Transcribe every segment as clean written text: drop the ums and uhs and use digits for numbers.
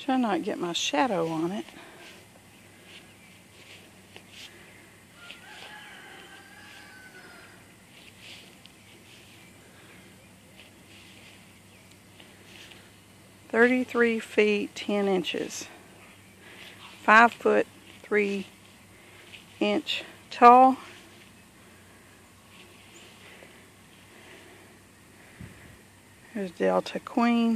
Try not to get my shadow on it. "33 feet 10 inches, 5 foot 3 inch tall." Here's Delta Queen.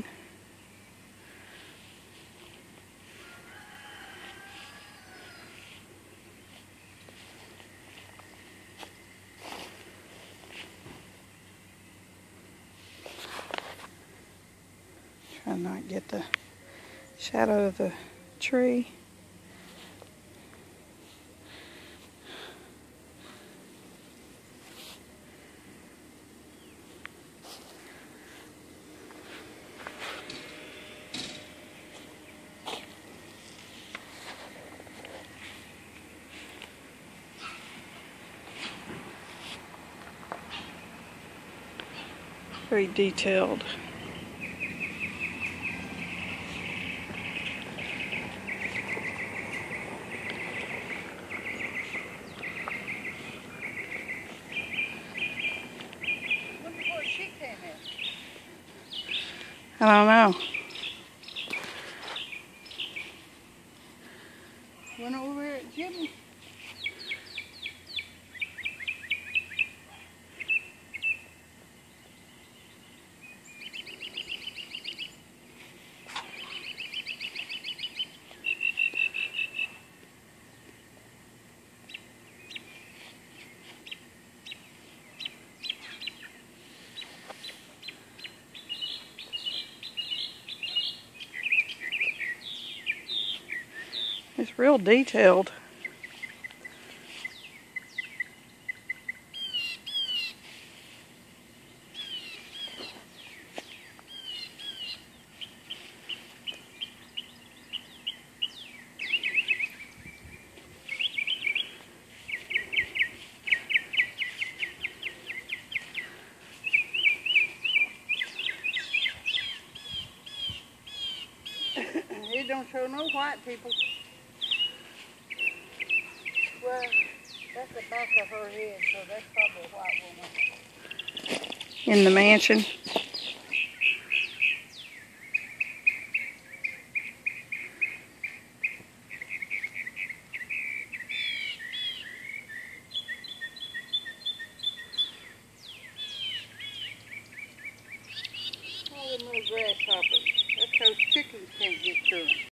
Try not to get the shadow of the tree. Very detailed. When before she came in? I don't know. Went over at Jimmy. It's real detailed. It don't show no white people. Well, that's the back of her head, so that's probably a white woman. In the mansion. All them little grasshoppers. That's those chickens can't get to them.